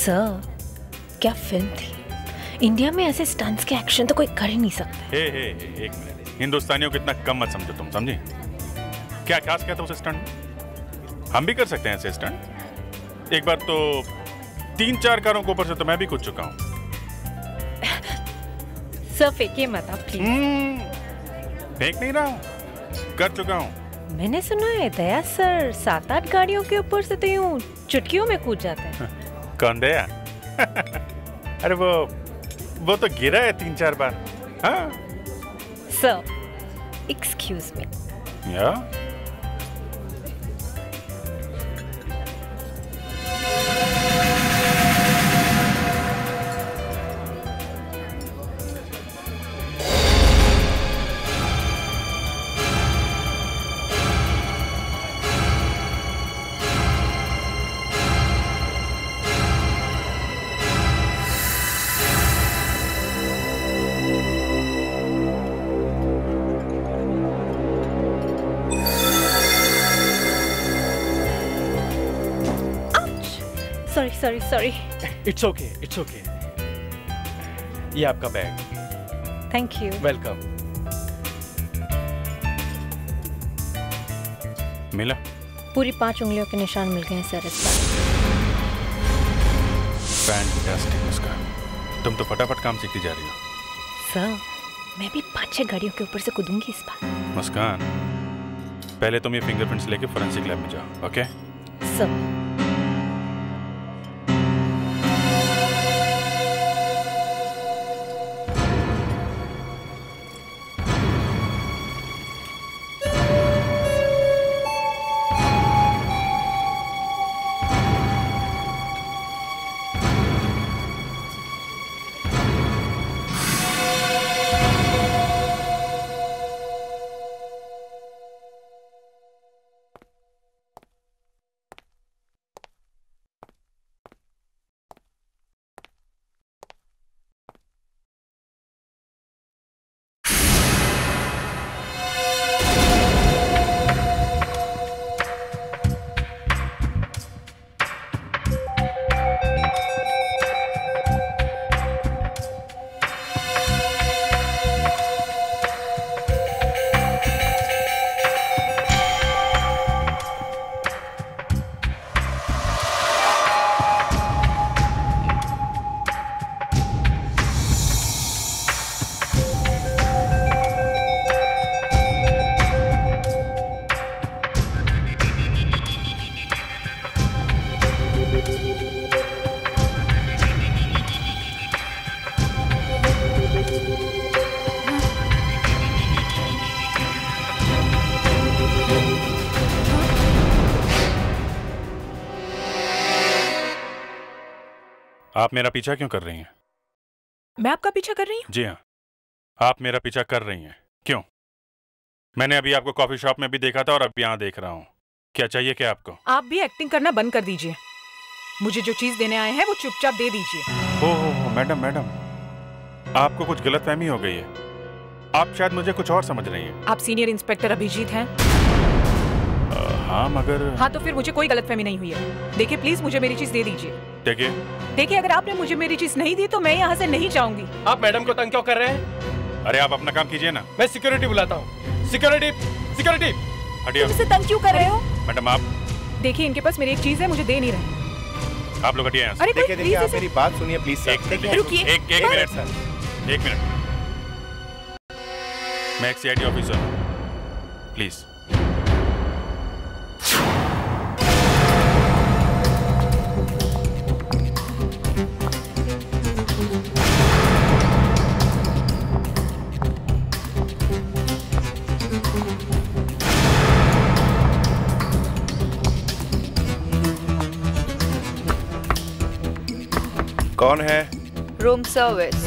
Sir, क्या film थी। India में ऐसे स्टंट्स के एक्शन तो कोई कर ही नहीं सकता। एक मिनट, हिंदुस्तानियों को इतना कम मत समझो तुम, समझी? क्या खास क्या था उस स्टंट? हम भी कर सकते हैं ऐसे स्टंट। एक बार तो 3-4 कारों के ऊपर से तो मैं भी कूद चुका हूँ। सर फेंकिए मत आप प्लीज। फेंक नहीं रहा हूँ, कर चुका हूँ। मैंने सुना है दया सर 7-8 गाड़ियों के ऊपर से तो यूं चुटकियों में कूद जाते हैं। कौन दया? अरे वो तो गिरा है 3-4 बार। हाँ सर, एक्सक्यूज मी। या सॉरी। It's okay. ये आपका बैग। Thank you. वेलकम। मिला? पूरी 5 उंगलियों के निशान मिल गए हैं सर इस बार। फैंटास्टिक मुस्कान, तुम तो फटाफट काम सीखती जा रही हो। सर, मैं भी 5-6 गाड़ियों के ऊपर से कूदूंगी इस बार। मुस्कान, पहले तुम ये फिंगरप्रिंट्स लेके फोरेंसिक लैब में जाओ, ओके? सर, आप मेरा पीछा क्यों कर रही हैं? मैं आपका पीछा कर रही हूँ? जी हाँ, आप मेरा पीछा कर रही हैं। क्यों? मैंने अभी आपको कॉफी शॉप में भी देखा था और अब यहाँ देख रहा हूँ। क्या चाहिए क्या आपको? आप भी एक्टिंग करना बंद कर दीजिए। मुझे जो चीज देने आए हैं वो चुपचाप दे दीजिए। हो मैडम, आपको कुछ गलतफहमी हो गई है। आप शायद मुझे कुछ और समझ रही हैं। आप सीनियर इंस्पेक्टर अभिजीत हैं? हाँ मगर। हाँ तो फिर मुझे कोई गलतफहमी नहीं हुई है। देखिए प्लीज मुझे मेरी चीज दे दीजिए। देखिए अगर आपने मुझे मेरी चीज नहीं दी तो मैं यहाँ से नहीं जाऊंगी। आप मैडम को तंग क्यों कर रहे हैं? अरे आप अपना काम कीजिए ना। मैं सिक्योरिटी बुलाता हूँ। सिक्योरिटी हटिए। मुझसे तंग क्यों कर रहे हो? मैडम आप देखिए, इनके पास मेरी एक चीज है, मुझे दे नहीं रहे। आप लोग हटिए यहाँ से। अरे देखिए आप मेरी बात सुनिए प्लीज सर। रुकिए। एक मिनट सर, 1 मिनट। मैं एक CID ऑफिसर हूँ, प्लीज। कौन है? Room service.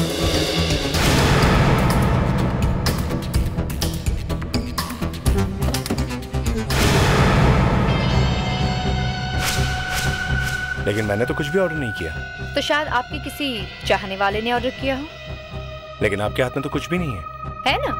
लेकिन मैंने तो कुछ भी ऑर्डर नहीं किया। तो शायद आपके किसी चाहने वाले ने ऑर्डर किया हो। लेकिन आपके हाथ में तो कुछ भी नहीं है ना?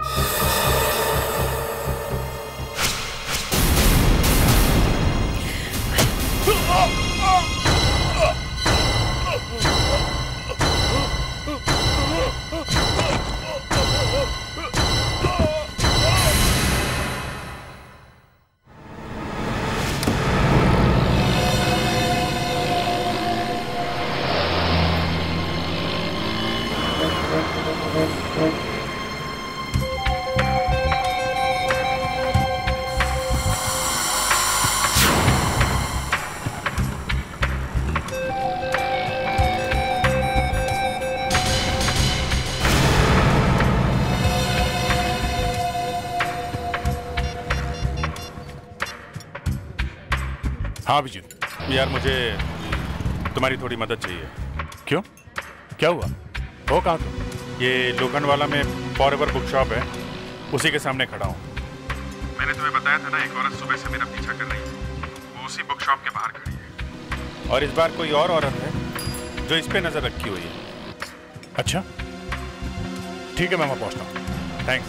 हाँ अभिजीत, यार मुझे तुम्हारी थोड़ी मदद चाहिए। क्यों? क्या हुआ? हो कहाँ तुम? ये लोखंड वाला में फॉरएवर बुक शॉप है, उसी के सामने खड़ा हूँ। मैंने तुम्हें बताया था ना, एक औरत सुबह से मेरा पीछा कर रही है। वो उसी बुक शॉप के बाहर खड़ी है, और इस बार कोई और औरत है जो इस पे नजर रखी हुई है। अच्छा, ठीक है, मैं वहाँ पहुँचता हूँ। थैंक्स।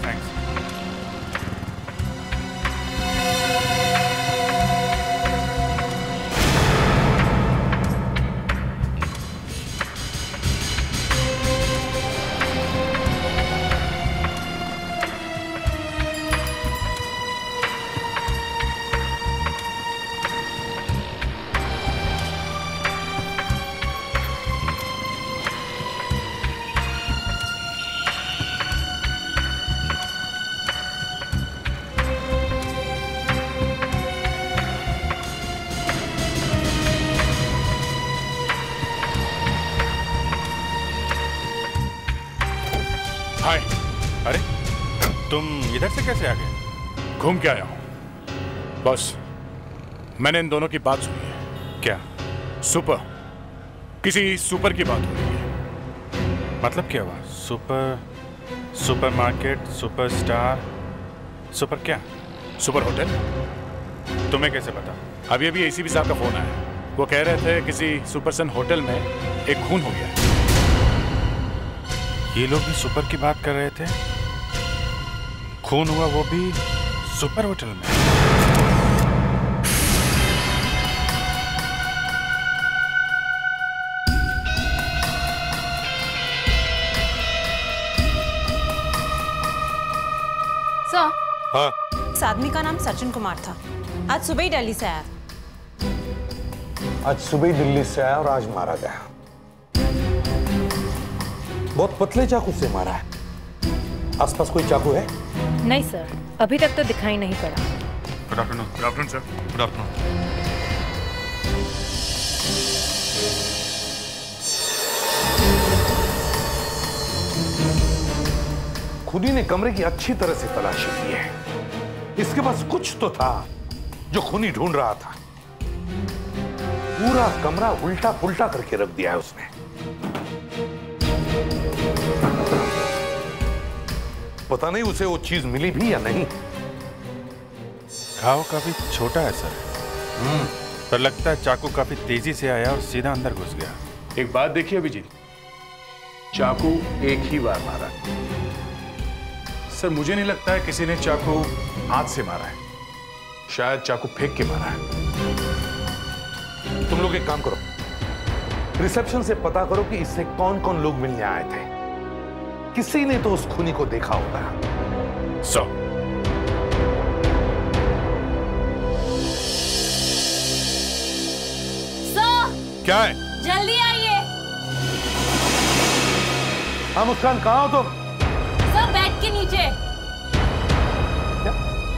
हाय। अरे तुम इधर से कैसे आ गए? घूम के आया हूँ बॉस। मैंने इन दोनों की बात सुनी है। क्या? किसी सुपर की बात हो रही है। मतलब क्या हुआ? सुपरमार्केट, सुपरस्टार, सुपर क्या? Super hotel. तुम्हें कैसे पता? अभी ACP साहब का फोन आया। वो कह रहे थे किसी सुपरसन होटल में एक खून हो गया है। ये लोग भी सुपर की बात कर रहे थे। खून हुआ, वो भी सुपर होटल में। सर, हाँ, इस आदमी का नाम सचिन कुमार था। आज सुबह ही दिल्ली से आया। आज सुबह ही दिल्ली से आया और आज मारा गया। बहुत पतले चाकू से मारा है। आसपास कोई चाकू है? नहीं सर, अभी तक तो दिखाई नहीं पड़ा। Good afternoon. Good afternoon sir. Good afternoon. खुदी ने कमरे की अच्छी तरह से तलाशी की है। इसके पास कुछ तो था जो खूनी ढूंढ रहा था। पूरा कमरा उल्टा पुल्टा करके रख दिया है उसने। पता नहीं उसे वो चीज मिली भी या नहीं। घाव काफी छोटा है सर, पर लगता है चाकू काफी तेजी से आया और सीधा अंदर घुस गया। एक बात देखिए अभिजीत, चाकू एक ही बार मारा सर। मुझे नहीं लगता है किसी ने चाकू हाथ से मारा है, शायद चाकू फेंक के मारा है। तुम लोग एक काम करो, रिसेप्शन से पता करो कि इससे कौन कौन लोग मिलने आए थे। किसी ने तो उस खूनी को देखा होगा। सर, क्या है? जल्दी आइए। हाँ मुस्कान, कहाँ हो तुम? सर, बेड के नीचे। क्या?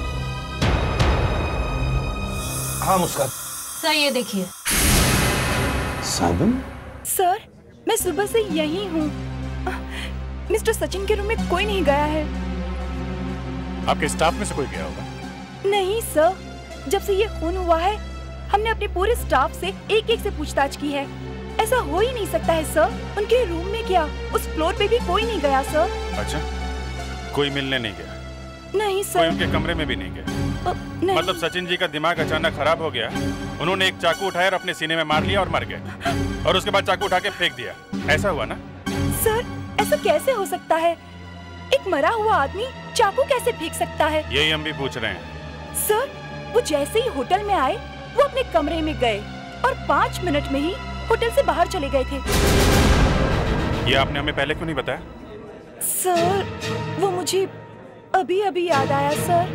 हाँ मुस्कान। सर, ये देखिए। साबुन? सर, मैं सुबह से यही हूँ। मिस्टर सचिन के रूम में कोई नहीं गया है। आपके स्टाफ में से कोई गया होगा? नहीं सर, जब से ये खून हुआ है हमने अपने पूरे स्टाफ से एक एक से पूछताछ की है। ऐसा हो ही नहीं सकता है सर। उनके रूम में क्या, उस फ्लोर पे भी कोई नहीं गया सर। अच्छा, कोई मिलने नहीं गया? नहीं कोई सर। उनके कमरे में भी नहीं गया? नहीं। मतलब सचिन जी का दिमाग अचानक खराब हो गया, उन्होंने एक चाकू उठाया और अपने सीने में मार लिया और मर गए, और उसके बाद चाकू उठा के फेंक दिया, ऐसा हुआ ना? सर, ऐसा कैसे हो सकता है? एक मरा हुआ आदमी चाकू कैसे फेंक सकता है? यही हम भी पूछ रहे हैं। सर, वो जैसे ही होटल में आए वो अपने कमरे में गए और 5 मिनट में ही होटल से बाहर चले गए थे। ये आपने हमें पहले क्यों नहीं बताया? सर, वो मुझे अभी अभी याद आया सर।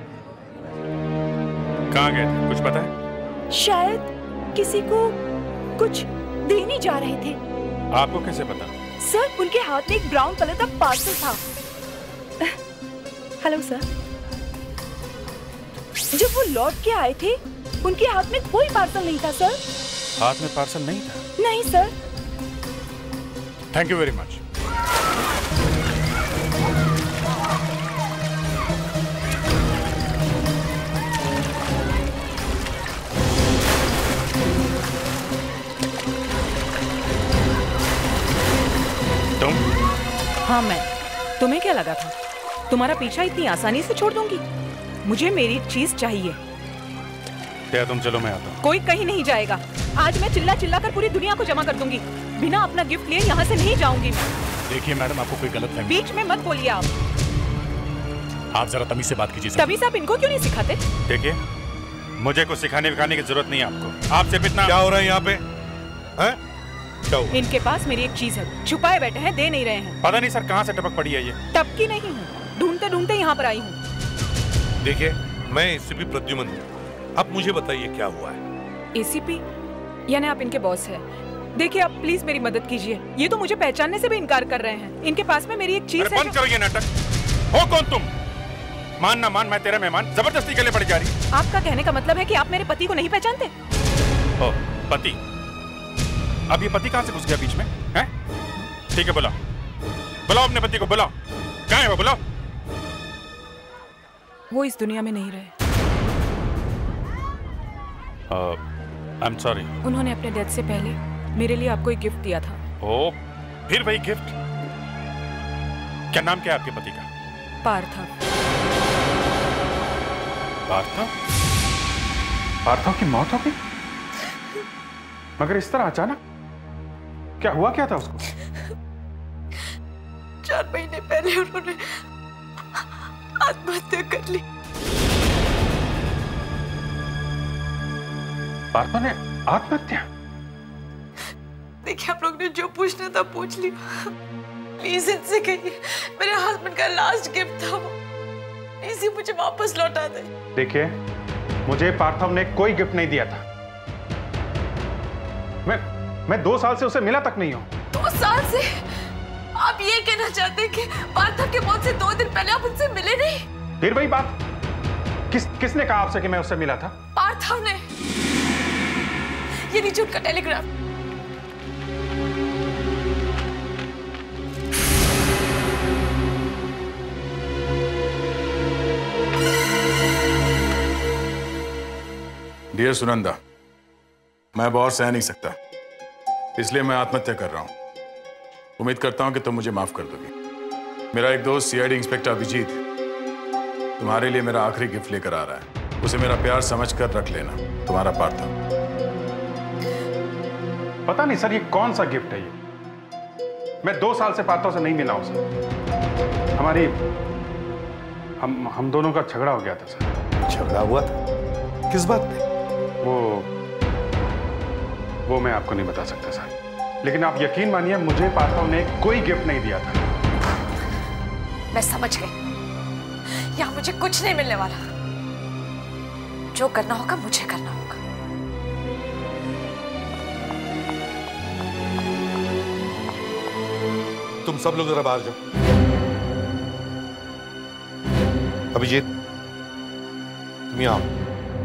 कहाँ गए थे, कुछ पता है? शायद किसी को कुछ देने जा रहे थे। आपको कैसे पता? सर, उनके हाथ में एक ब्राउन कलर का पार्सल था। Hello sir. जब वो लौट के आए थे उनके हाथ में कोई पार्सल नहीं था सर। हाथ में पार्सल नहीं था? नहीं sir. Thank you very much. हाँ मैं। तुम्हें क्या लगा था तुम्हारा पीछा इतनी आसानी से छोड़ दूंगी? मुझे मेरी चीज चाहिए। दया तुम चलो, मैं आता हूँ। कोई कहीं नहीं जाएगा। आज मैं चिल्ला चिल्ला कर पूरी दुनिया को जमा कर दूंगी। बिना अपना गिफ्ट लिए यहाँ से नहीं जाऊंगी मैं। देखिए मैडम, आपको कोई गलत फहमी। बीच में मत बोलिए आप जरा तमीज से बात कीजिए। तमीज आप इनको क्यों नहीं सिखाते? देखिए, मुझे कुछ सिखाने विखाने की जरूरत नहीं है आपको। आप सिर्फ इतना। क्या हो रहा है यहाँ पे? हैं? क्या हुआ? इनके पास मेरी एक चीज है, छुपाए बैठे हैं, दे नहीं रहे हैं। पता नहीं सर कहाँ से टपक पड़ी है ये। टपकी नहीं हूँ, ढूंढते ढूंढते यहाँ पर आई हूँ। देखिए, मैं ACP प्रद्युमन हूँ। अब मुझे बताइए क्या हुआ है? ACP यानी आप इनके बॉस हैं। देखिए आप प्लीज मेरी मदद कीजिए। ये तो मुझे पहचानने से भी इनकार कर रहे हैं। इनके पास में मेरी एक चीज है। बंद करो ये नाटक। हो कौन तुम? मान ना मान, मैं तेरा मेहमान, जबरदस्ती के लिए पड़ी जा रही। आपका कहने का मतलब है कि आप मेरे पति को नहीं पहचानते? ओ, पति? अब ये पति कहाँ से घुस गया बीच में? हैं? ठीक है, बुलाओ बुलाओ अपने पति को, बुलाओ। कहाँ है वो? बुलाओ। वो इस दुनिया में नहीं रहे। I am sorry. उन्होंने अपने डेथ से पहले मेरे लिए आपको एक गिफ्ट दिया था। ओ, फिर वही गिफ्ट? क्या नाम क्या है आपके पति का? पार्थव। पार्थव? पार्थव की मौत हो गई? मगर इस तरह अचानक? क्या हुआ क्या था उसको? 4 महीने पहले उन्होंने आत्महत्या कर ली। पार्थव ने आत्महत्या? देखिए, आप लोग ने जो पूछना था पूछ लिया। प्लीज इनसे कहिए मेरे हस्बैंड का लास्ट गिफ्ट था वो। इसी मुझे वापस लौटा दे। देखिए, मुझे पार्थव ने कोई गिफ्ट नहीं दिया था। मैं 2 साल से उसे मिला तक नहीं हूं। 2 साल से? आप ये कहना चाहते हैं कि पार्थव के मौत से 2 दिन पहले आप उनसे मिले नहीं? फिर वही बात। किसने कहा आपसे कि मैं उससे मिला था? पार्थव ने। ये लीजिए उनका टेलीग्राम। डियर सुनंदा, मैं अब और सह नहीं सकता, इसलिए मैं आत्महत्या कर रहा हूं। उम्मीद करता हूं कि तुम मुझे माफ कर दोगे। मेरा एक दोस्त CID इंस्पेक्टर अभिजीत तुम्हारे लिए मेरा आखिरी गिफ्ट लेकर आ रहा है। उसे मेरा प्यार समझकर रख लेना। तुम्हारा पार्थव। पता नहीं सर, ये कौन सा गिफ्ट है ये? मैं 2 साल से पार्थव से नहीं मिला हूं सर। हम दोनों का झगड़ा हो गया था सर। झगड़ा हुआ था? किस बात पे? वो मैं आपको नहीं बता सकता सर, लेकिन आप यकीन मानिए मुझे पार्थव ने कोई गिफ्ट नहीं दिया था। मैं समझ गई, यहाँ मुझे कुछ नहीं मिलने वाला। जो करना होगा मुझे करना होगा। तुम सब लोग जरा बाहर जाओ। अभिजीत, तुम यहाँ आओ।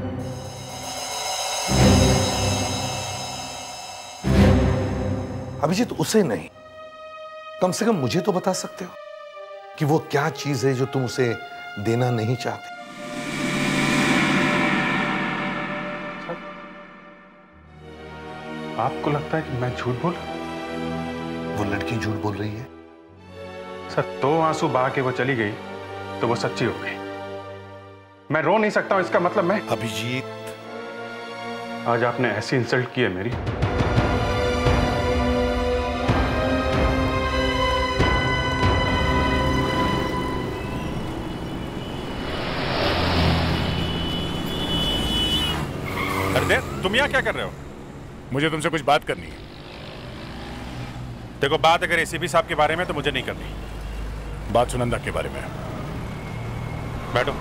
अभिजीत, उसे नहीं, कम से कम मुझे तो बता सकते हो कि वो क्या चीज है जो तुम उसे देना नहीं चाहते। सर, आपको लगता है कि मैं झूठ बोल रहा हूं? वो लड़की झूठ बोल रही है? सर, 2 आंसू बहा के वो चली गई तो वो सच्ची हो गई। मैं रो नहीं सकता हूं, इसका मतलब मैं। अभिजीत, आज आपने ऐसी इंसल्ट की है मेरी। तुम यहाँ क्या कर रहे हो? मुझे तुमसे कुछ बात करनी है। देखो, बात अगर ACP साहब के बारे में तो मुझे नहीं करनी। बात सुनंदा के बारे में। बैठो।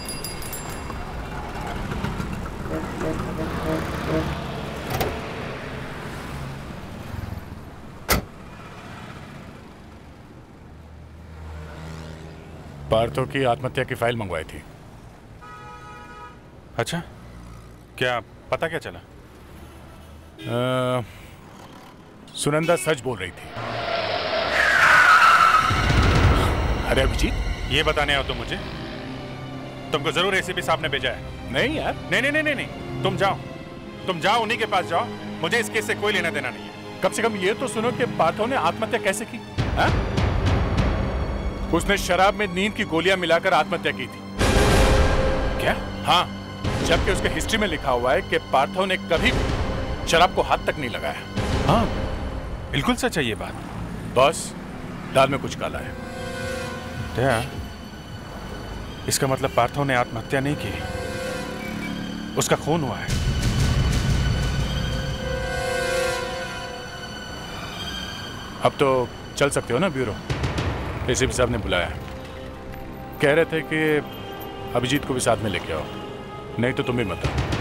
पार्थव की आत्महत्या की फाइल मंगवाई थी। अच्छा, क्या पता क्या चला? सुनंदा सच बोल रही थी। अरे अभिजीत, ये बताने आओ तुम मुझे? तुमको जरूर ACP साहब ने भेजा है? नहीं यार। नहीं, तुम जाओ उन्हीं के पास जाओ। मुझे इस केस से कोई लेना देना नहीं है। कम से कम ये तो सुनो कि पार्थव ने आत्महत्या कैसे की। उसने शराब में नींद की गोलियां मिलाकर आत्महत्या की थी। क्या? हाँ, जबकि उसके हिस्ट्री में लिखा हुआ है कि पार्थो ने कभी भी शराब को हाथ तक नहीं लगाया। हाँ, बिल्कुल सच है ये बात। बॉस, दाल में कुछ काला है। दया, इसका मतलब पार्थो ने आत्महत्या नहीं की, उसका खून हुआ है। अब तो चल सकते हो ना ब्यूरो? एसीपी साहब ने बुलाया। कह रहे थे कि अभिजीत को भी साथ में लेके आओ, नहीं तो तुम भी मत आओ।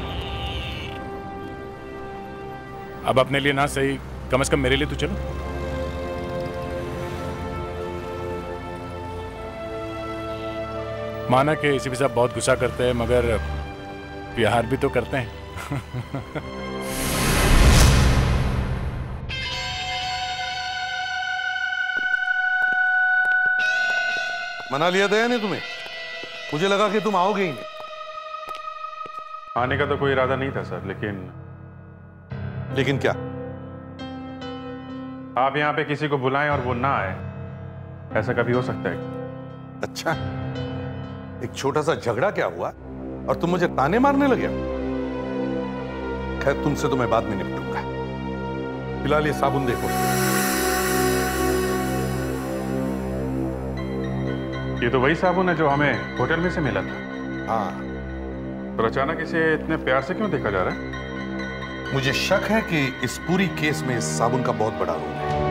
अब अपने लिए ना सही, कम से कम मेरे लिए तो चलो। माना कि एसीपी साहब बहुत गुस्सा करते हैं, मगर प्यार भी तो करते हैं। मना लिया दया ने तुम्हें? मुझे लगा कि तुम आओगे ही नहीं। आने का तो कोई इरादा नहीं था सर, लेकिन क्या? आप यहाँ पे किसी को बुलाएं और वो ना आए, ऐसा कभी हो सकता है? अच्छा, एक छोटा सा झगड़ा क्या हुआ और तुम मुझे ताने मारने लगे? खैर, तुमसे तो मैं बाद में निपटूंगा। फिलहाल ये साबुन देखो। ये तो वही साबुन है जो हमें होटल में से मिला था। हाँ, पर अचानक इसे इतने प्यार से क्यों देखा जा रहा है? मुझे शक है कि इस पूरी केस में इस साबुन का बहुत बड़ा रोल है।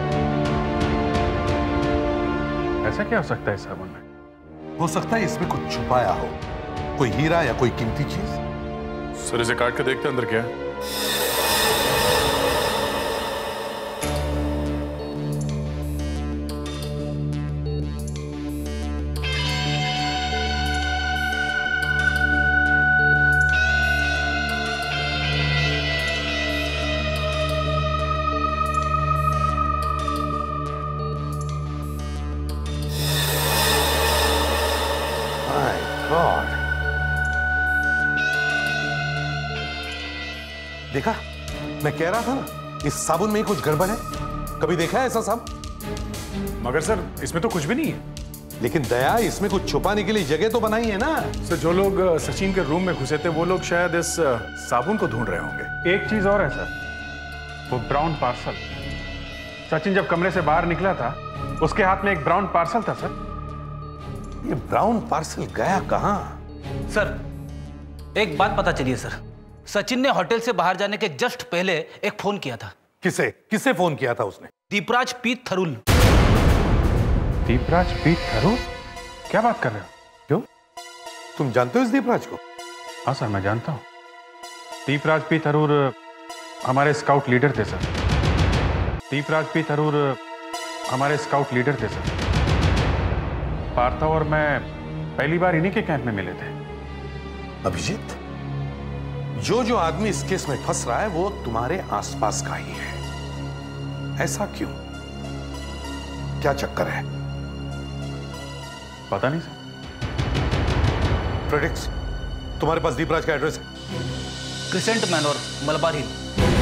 ऐसा क्या हो सकता है इस साबुन में? हो सकता है इसमें कुछ छुपाया हो, कोई हीरा या कोई कीमती चीज। सर, इसे काट के देखते अंदर क्या है। देखा, मैं कह रहा था ना, इस साबुन में ही कुछ गड़बड़ है। कभी देखा है ऐसा साबुन? मगर सर, इसमें तो कुछ भी नहीं है। लेकिन दया, इसमें कुछ छुपाने के लिए जगह तो बनाई है ना। सर, जो लोग सचिन के रूम में घुसे थे वो लोग शायद इस साबुन को ढूंढ रहे होंगे। एक चीज और है सर, वो ब्राउन पार्सल। सचिन जब कमरे से बाहर निकला था, उसके हाथ में एक ब्राउन पार्सल था सर। ये ब्राउन पार्सल गया कहां? सर, एक बात पता चली है सर। सचिन ने होटल से बाहर जाने के जस्ट पहले एक फोन किया था। किसे फोन किया था उसने? दीपराज पीत थरुल। दीपराज पीत थरुल? क्या बात कर रहे हो? क्यों? तुम जानते हो इस दीपराज को? हाँ सर, मैं जानता हूँ। दीपराज पी थरूर हमारे स्काउट लीडर थे सर। दीपराज पी थरूर हमारे स्काउट लीडर थे सर। पार्थो और मैं पहली बार इन्हीं के कैंप में मिले थे। अभिजीत, जो आदमी इस केस में फंस रहा है वो तुम्हारे आसपास का ही है। ऐसा क्यों? क्या चक्कर है? पता नहीं सर। प्रेडिक्स, तुम्हारे पास दीपराज का एड्रेस है? Crescent Manor, Malabar Hill.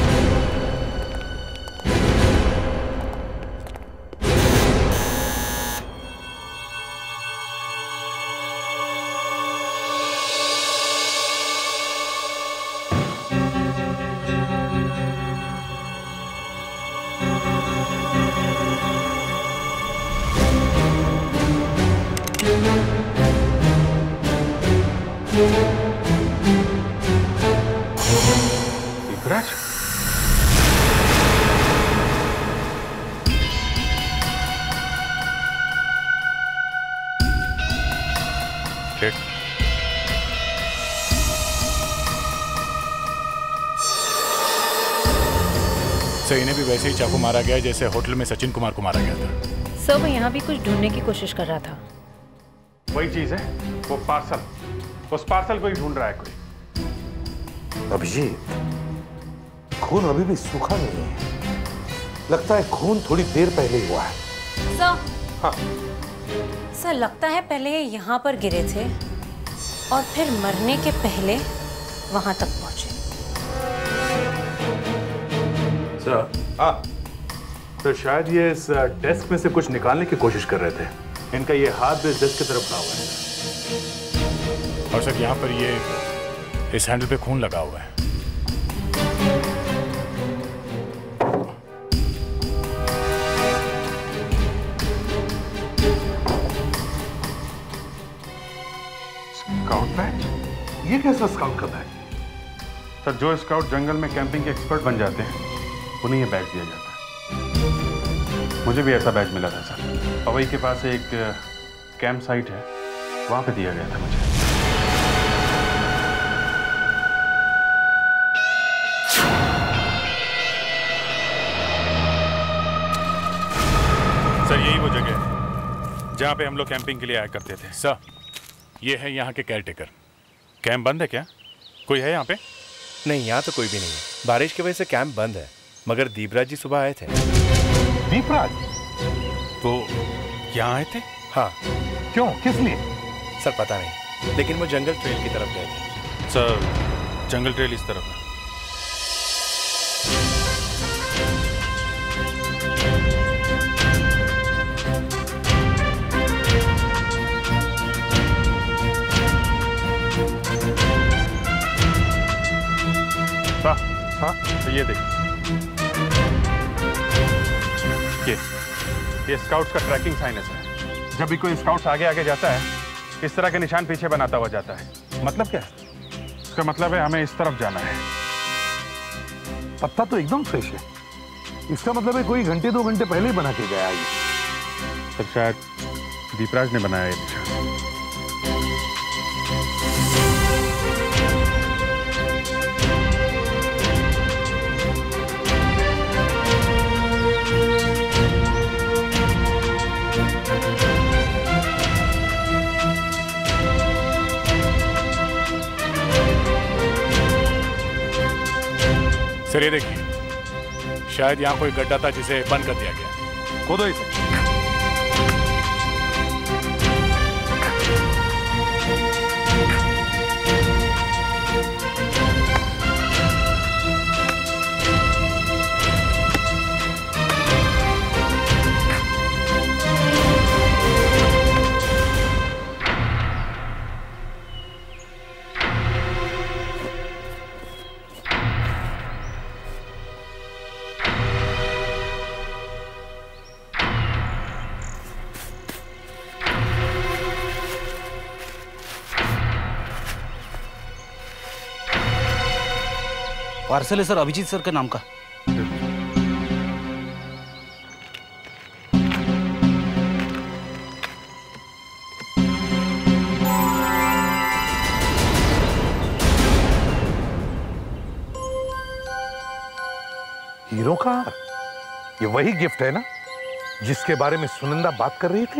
Deepraj? Sir, इन्हें भी वैसे ही चाकू मारा गया जैसे होटल में सचिन कुमार को मारा गया था। सर, वो यहाँ भी कुछ ढूंढने की कोशिश कर रहा था। वही चीज है, वो पार्सल। उस पार्सल को ही ढूंढ रहा है कोई। अभिजीत, खून अभी भी सूखा नहीं है। लगता है खून थोड़ी देर पहले ही हुआ है। सर, हाँ। सर, लगता है पहले ये यहाँ पर गिरे थे और फिर मरने के पहले वहां तक पहुंचे। सर, तो शायद ये इस डेस्क में से कुछ निकालने की कोशिश कर रहे थे। इनका ये हाथ भी इस डिस्क की तरफ बढ़ा हुआ है। और सर यहाँ पर ये इस हैंडल पे खून लगा हुआ है। Scout batch? ये कैसा स्काउट का बैच? सर, जो स्काउट जंगल में कैंपिंग के एक्सपर्ट बन जाते हैं उन्हें ये बैच दिया जाता है। मुझे भी ऐसा बैच मिला था सर। पवई के पास एक कैंप साइट है, वहां पे दिया गया था मुझे। सर, यही वो जगह है जहाँ पे हम लोग कैंपिंग के लिए आया करते थे। सर, ये है यहाँ के केयरटेकर। कैंप बंद है क्या? कोई है यहाँ पे? नहीं, यहाँ तो कोई भी नहीं है। बारिश की वजह से कैंप बंद है, मगर दीपराज जी सुबह आए थे। दीपराज? वो यहाँ आए थे? हाँ। क्यों, किस लिए? सर पता नहीं, लेकिन वो जंगल ट्रेल की तरफ गए थे। सर, जंगल ट्रेल इस तरफ है। हाँ, तो ये देख, ये स्काउट्स का ट्रैकिंग साइन है सर। जब भी कोई स्काउट्स आगे आगे जाता है, इस तरह के निशान पीछे बनाता हुआ जाता है। मतलब क्या है? इसका मतलब है हमें इस तरफ जाना है। पत्ता तो एकदम फ्रेश है। इसका मतलब है कोई घंटे 2 घंटे पहले ही बना के गया ये। सर, शायद दीपराज ने बनाया ये निशान। सर ये देखिए, शायद यहाँ कोई गड्ढा था जिसे बंद कर दिया गया। खोदो इसे। पार्सल है सर, अभिजीत सर के नाम का। हीरो का हार? ये वही गिफ्ट है ना जिसके बारे में सुनंदा बात कर रही थी?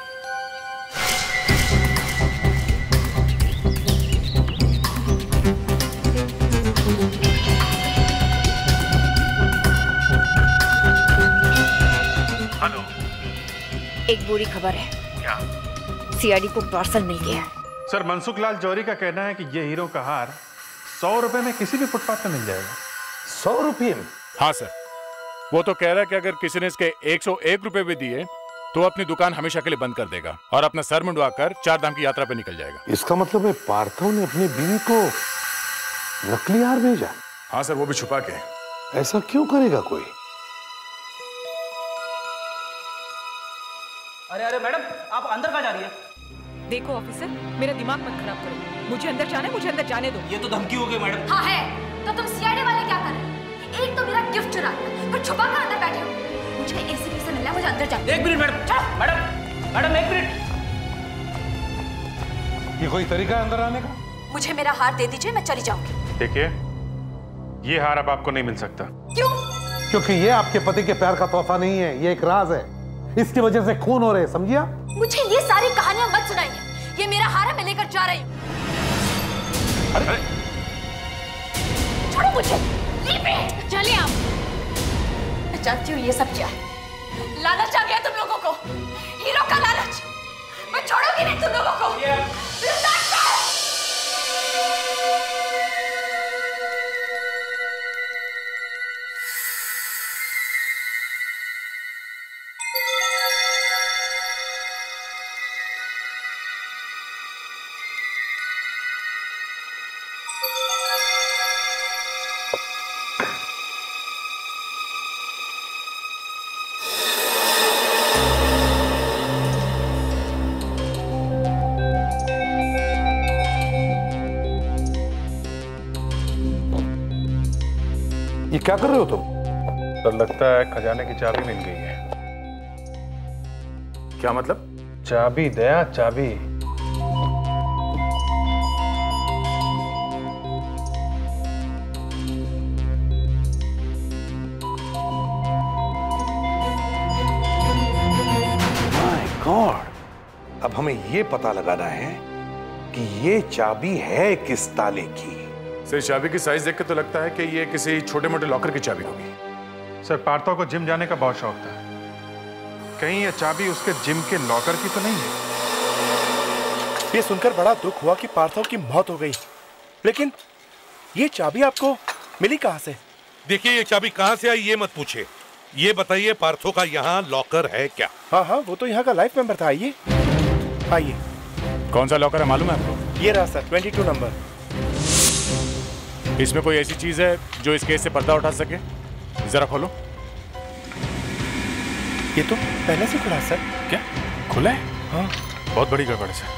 हेलो, एक बुरी खबर है। क्या? C.I.D को पार्सल मिल गया है। सर, मनसुख लाल जौहरी का कहना है कि ये हीरो का हार 100 रुपए में किसी भी फुटपाथ पे मिल जाएगा। 100 रुपये में? हाँ सर, वो तो कह रहा है कि अगर किसी ने इसके 101 रुपए भी दिए तो अपनी दुकान हमेशा के लिए बंद कर देगा और अपना सर मुंडवाकर 4 धाम की यात्रा पे निकल जाएगा। इसका मतलब है पार्थव ने अपनी बीवी को नकली हार भेजा? हाँ सर, वो भी छुपा के। ऐसा क्यों करेगा कोई? अरे अरे मैडम, आप अंदर कहाँ जा रही है? देखो ऑफिसर, मेरा दिमाग मत खराब करो। मुझे अंदर जाना है, मुझे अंदर जाने दो। ये तो धमकी हो गई मैडम। हाँ है, तो तुम C.I.D वाले क्या कर रहे हो? एक तो मेरा गिफ्ट चुरा लिया, फिर छुपा कर अंदर बैठे हो। मुझे ACP से मिलना है, मुझे अंदर जाना है। 1 minute madam. Madam madam 1 minute. ये कोई तरीका है अंदर आने का? मुझे मेरा हार दे दीजिए, मैं चली जाऊंगी। देखिए, ये हार अब आपको नहीं मिल सकता। क्यों? क्योंकि ये आपके पति के प्यार का तोहफा नहीं है, ये एक राज है। इसकी वजह से खून हो रहे हैं, समझिया? मुझे ये सारी कहानियां मत सुनाइए। ये मेरा हार है, मैं लेकर जा रही हूँ। अरे छोड़ो मुझे। चलिए आप। मैं जानती हूँ ये सब क्या है। लालच आ गया तुम लोगों को, हीरो का लालच। मैं छोड़ूंगी नहीं तुम लोगों को। ये क्या कर रहे हो तुम? तो लगता है खजाने की चाबी मिल गई है। क्या मतलब? चाबी दया, चाबी। माय गॉड, अब हमें ये पता लगाना है कि ये चाबी है किस ताले की। सर, चाबी की साइज देख के तो लगता है कि ये किसी छोटे मोटे लॉकर की चाबी होगी। सर, पार्थो को जिम जाने का बहुत शौक था। कहीं ये चाबी उसके जिम के लॉकर की तो नहीं है? ये सुनकर बड़ा दुख हुआ कि पार्थो की मौत हो गई, लेकिन ये चाबी आपको मिली कहां से? देखिए, ये चाबी कहां से आई ये मत पूछिए, ये बताइए पार्थो का यहाँ लॉकर है क्या? हाँ हाँ, वो तो यहाँ का लाइफ मेंबर था। आइए आइए। कौन सा लॉकर है मालूम है आपको? ये रहा सर, 22 नंबर। इसमें कोई ऐसी चीज है जो इस केस से पर्दा उठा सके? जरा खोलो। ये तो पहले से खुला है सर। क्या खुला है? हाँ। बहुत बड़ी गड़बड़ है सर।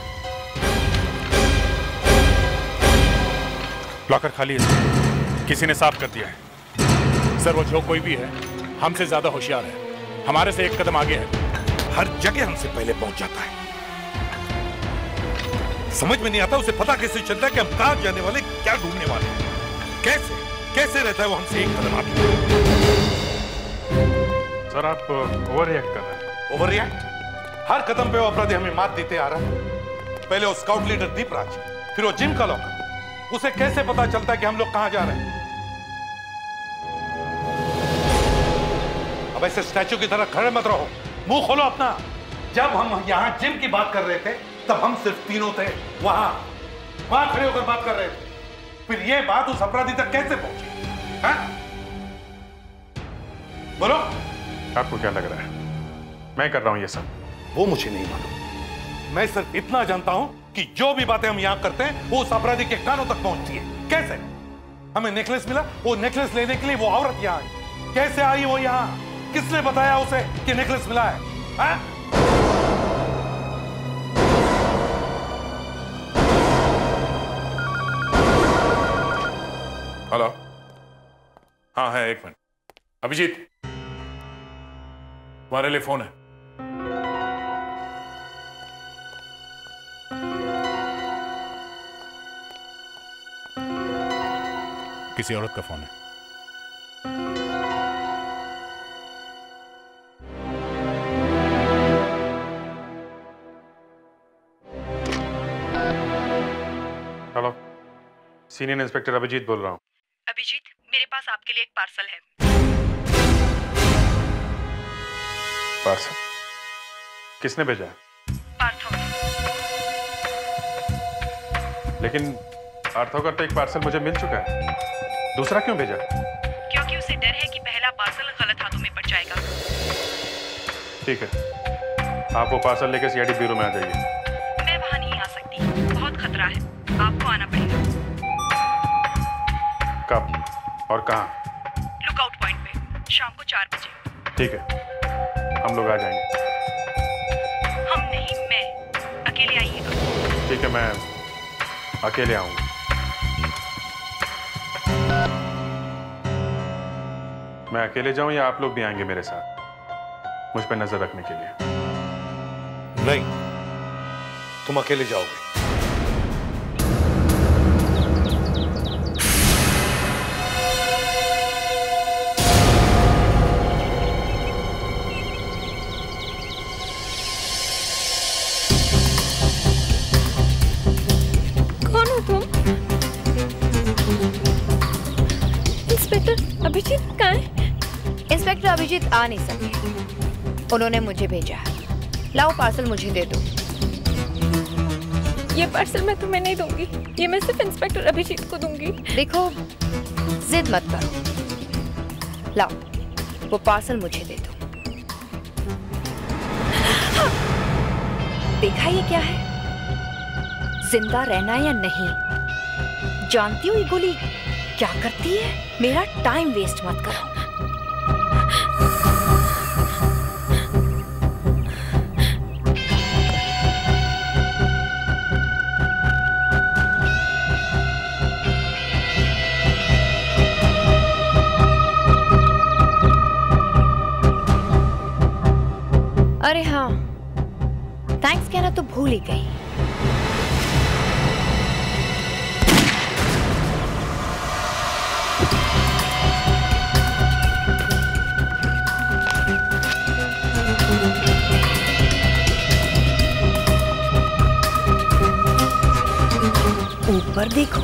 लॉकर खाली है सर, किसी ने साफ कर दिया है। सर, वो जो कोई भी है हमसे ज्यादा होशियार है, हमारे से एक कदम आगे है। हर जगह हमसे पहले पहुंच जाता है। समझ में नहीं आता उसे पता कैसे चलता है कि हम कहां जाने वाले, क्या ढूंढने वाले हैं। कैसे रहता है वो हमसे एक कदम आगे। सर, आप ओवर रिएक्ट कर रहे हैं। Over react? हर कदम पे वो अपराधी हमें मात देते आ रहा है। पहले वो स्काउट लीडर दीपराज, फिर वो जिम का लॉकर। उसे कैसे पता चलता है कि हम लोग कहां जा रहे हैं? अब ऐसे स्टैचू की तरह खड़े मत रहो, मुंह खोलो अपना। जब हम यहां जिम की बात कर रहे थे तब हम सिर्फ तीनों थे, वहां खड़े होकर बात कर रहे थे। फिर ये बात उस अपराधी तक कैसे पहुंची? हाँ? बोलो। आपको क्या लग रहा है मैं कर रहा हूं ये सब? वो मुझे नहीं मालूम। मैं सिर्फ इतना जानता हूं कि जो भी बातें हम यहां करते हैं वो उस अपराधी के कानों तक पहुंचती है। कैसे? हमें नेकलेस मिला, वो नेकलेस लेने के लिए वो औरत यहां आई। कैसे आई वो यहां? किसने बताया उसे कि नेकलेस मिला है? हाँ? हेलो। हाँ है, एक मिनट। अभिजीत, तुम्हारे लिए फोन है। किसी औरत का फोन है। हेलो, सीनियर इंस्पेक्टर अभिजीत बोल रहा हूँ। अभिजीत, मेरे पास आपके लिए एक पार्सल है। पार्सल? किसने भेजा है? पार्थो। लेकिन पार्थो का तो एक पार्सल मुझे मिल चुका है, दूसरा क्यों भेजा? क्योंकि उसे डर है कि पहला पार्सल गलत हाथों में पड़ जाएगा। ठीक है, आप वो पार्सल लेकर CID ब्यूरो में आ जाइए। मैं वहां नहीं आ सकती, बहुत खतरा है, आपको आना पड़ेगा। कब और कहाँ? लुकआउट पॉइंट पे, शाम को 4 बजे। ठीक है, हम लोग आ जाएंगे। हम नहीं, मैं। अकेले आइएगा। ठीक है, मैं अकेले आऊंगा। मैं अकेले जाऊं या आप लोग भी आएंगे मेरे साथ मुझ पर नजर रखने के लिए? नहीं, तुम अकेले जाओगे। कौन हो तुम? इंस्पेक्टर अभिजीत कहाँ है? इंस्पेक्टर अभिजीत आ नहीं सके, उन्होंने मुझे भेजा है। लाओ पार्सल मुझे दे दो। ये पार्सल मैं तुम्हें नहीं दूंगी, ये मैं सिर्फ इंस्पेक्टर अभिजीत को दूंगी। देखो, जिद मत करो, लाओ वो पार्सल मुझे दे दो। देखा ये क्या है? जिंदा रहना या नहीं? जानती हो ये गोली क्या करती है? मेरा टाइम वेस्ट मत करो। तो भूल ही गई। ऊपर देखो।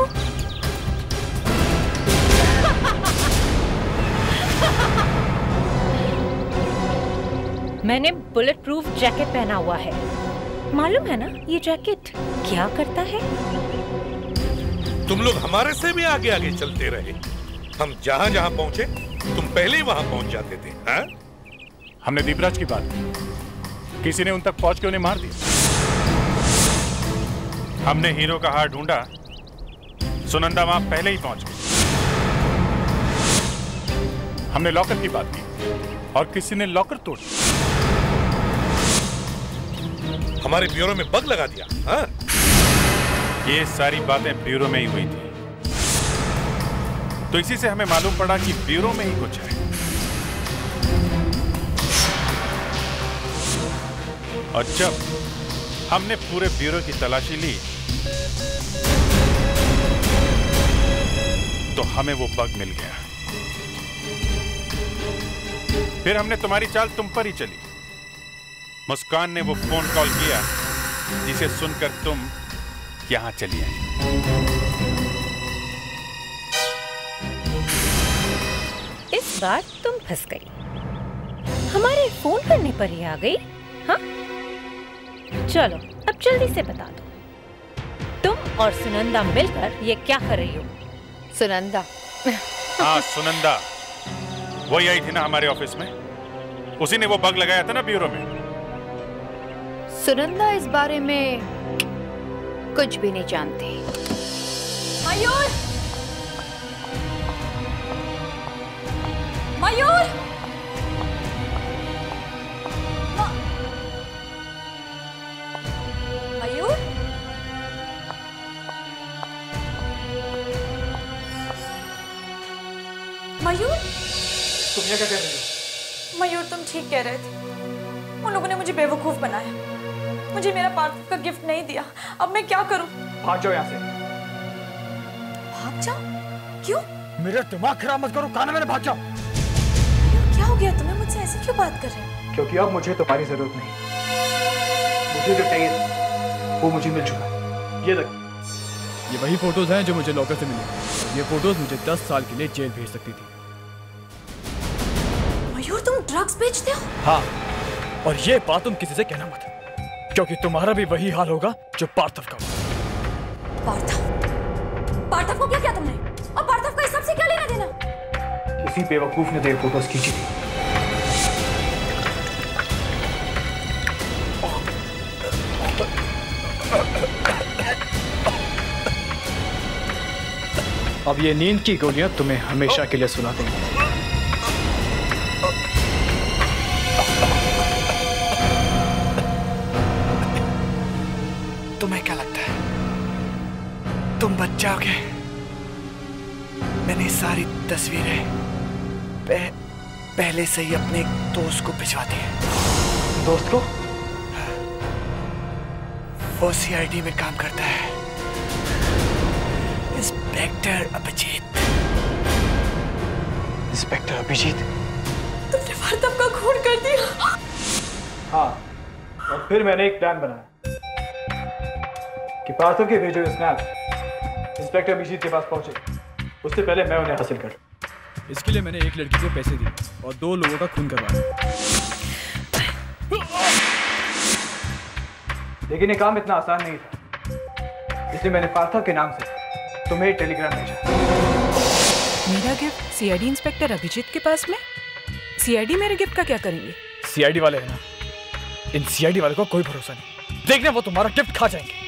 मैंने बुलेट प्रूफ जैकेट पहना हुआ है, मालूम है ना ये जैकेट क्या करता है? तुम लोग हमारे से भी आगे आगे चलते रहे। हम जहां जहां पहुंचे तुम पहले ही वहां पहुंच जाते थे। हाँ? हमने दीपराज की बात की, किसी ने उन तक पहुंच के उन्हें मार दिया। हमने हीरो का हार ढूंढा, सुनंदा वहां पहले ही पहुंच गई। हमने लॉकर की बात की और किसी ने लॉकर तोड़ दिया। हमारे ब्यूरो में बग लगा दिया। हाँ? ये सारी बातें ब्यूरो में ही हुई थी, तो इसी से हमें मालूम पड़ा कि ब्यूरो में ही कुछ है। और जब हमने पूरे ब्यूरो की तलाशी ली तो हमें वो बग मिल गया। फिर हमने तुम्हारी चाल तुम पर ही चली। मुस्कान ने वो फोन कॉल किया जिसे सुनकर तुम यहां चली आई। इस बार तुम फंस गई, हमारे फोन करने पर ही आ गई। हाँ चलो अब जल्दी से बता दो, तुम और सुनंदा मिलकर ये क्या कर रही हो? सुनंदा। हाँ सुनंदा, वही आई थी ना हमारे ऑफिस में, उसी ने वो बग लगाया था ना ब्यूरो में। सुनंदा इस बारे में कुछ भी नहीं जानती। मयूर! मयूर! मयूर? मयूर? तुम यहाँ क्या कर रही हो? मयूर तुम ठीक कह रहे थे, उन लोगों ने मुझे बेवकूफ बनाया, मुझे मेरा पार्थिव का गिफ्ट नहीं दिया। अब मैं क्या करूं? भाग जाओ यहाँ से। भाग जाओ? क्यों? मेरा दिमाग खराब मत करो, काना मैंने भाग जाओ। क्या हो गया तुम्हें, मुझसे ऐसे क्यों बात कर रहे हो? क्योंकि अब मुझे तुम्हारी जरूरत नहीं। मुझे जो चाहिए था वो मुझे मिल चुका है। ये देख, ये वही फोटोज हैं जो मुझे लॉकर से मिली। ये फोटोज मुझे 10 साल के लिए जेल भेज सकती थी। मयूर तुम ड्रग्स बेचते हो? हाँ, और ये बात तुम किसी से कहना मत, क्योंकि तुम्हारा भी वही हाल होगा जो पार्थव का होगा। पार्थव? पार्थव को क्या किया तुमने? और पार्थव का इस सब से क्या लेना देना? उसी बेवकूफ ने तेरे फोटोज खींची थी। अब ये नींद की गोलियां तुम्हें हमेशा के लिए सुला देंगी। तुम्हें क्या लगता है तुम बच जाओगे? मैंने सारी तस्वीरें पहले से ही अपने एक दोस्त को भिजवा दी है। दोस्त को? वो CID में काम करता है, इंस्पेक्टर अभिजीत। इंस्पेक्टर अभिजीत? तुमने पार्थव का खून कर दिया? हाँ, और फिर मैंने एक प्लान बनाया कि पार्थव के भेजे हुए स्नैप इंस्पेक्टर अभिजीत के पास पहुंचे, उससे पहले मैं उन्हें हासिल कर। इसके लिए मैंने एक लड़की को पैसे दिए और 2 लोगों का खून करवाया। लेकिन ये काम इतना आसान नहीं था, इसलिए मैंने पार्थव के नाम से तुम्हें टेलीग्राम भेजा। मेरा गिफ्ट CID इंस्पेक्टर अभिजीत के पास में? CID मेरे गिफ्ट का क्या करेंगे? CID वाले है ना, इन CID वाले को कोई भरोसा नहीं, देखना वो तुम्हारा गिफ्ट खा जाएंगे।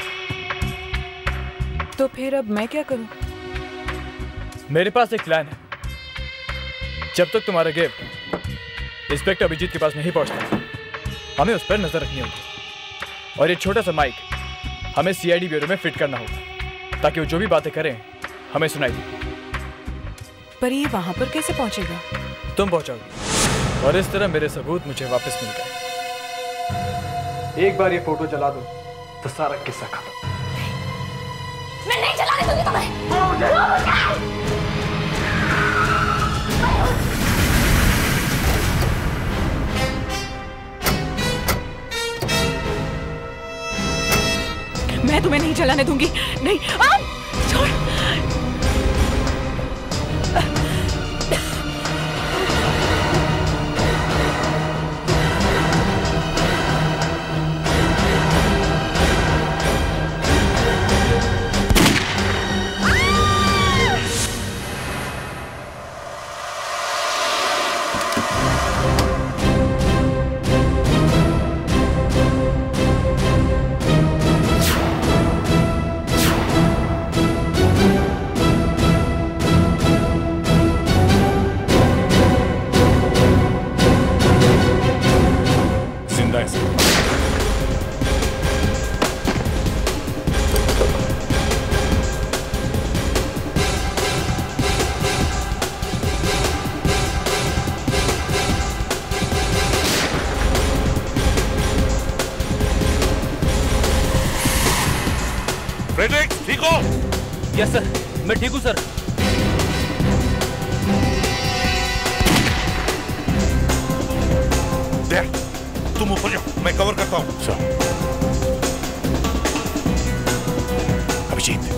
तो फिर अब मैं क्या करूं? मेरे पास एक प्लान है। जब तक तुम्हारा गिफ्ट इंस्पेक्टर अभिजीत के पास नहीं पहुंचता, हमें उस पर नजर रखनी होगी, और ये छोटा सा माइक हमें CID ब्यूरो में फिट करना होगा, ताकि वो जो भी बातें करें हमें सुनाई दे। पर ये वहां पर कैसे पहुंचेगा? तुम पहुंचाओगी, और इस तरह मेरे सबूत मुझे वापस मिल गए। एक बार ये फोटो जला दो तो सारा किस्सा खत्म। मैं नहीं जलाने दूंगी तुम्हें। मैं तुम्हें नहीं जलाने दूंगी। नहीं, छोड़। ठीक हो? यस सर, मैं ठीक हूँ सर। तुम ऊपर जाओ, मैं कवर करता हूँ। अभिजीत,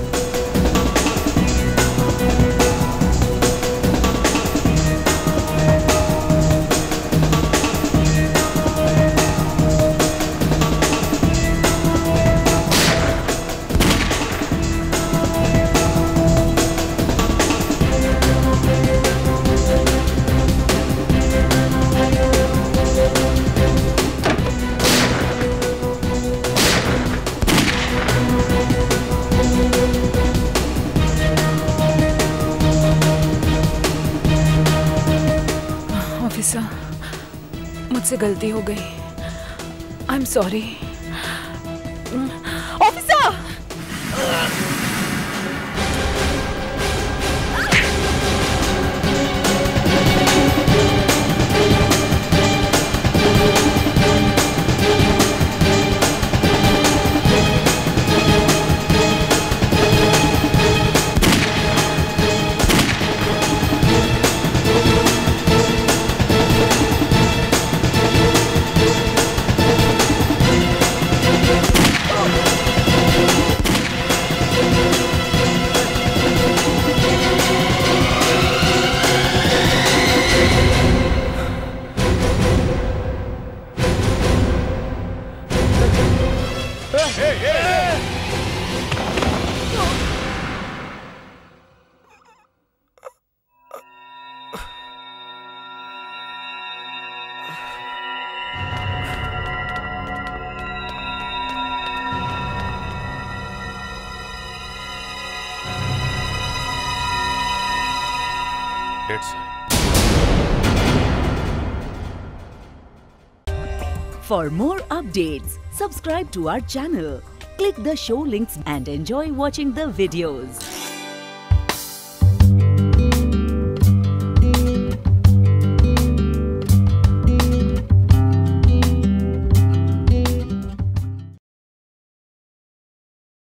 मुझसे गलती हो गई। I am sorry. Officer! For more updates, subscribe to our channel, click the show links and enjoy watching the videos.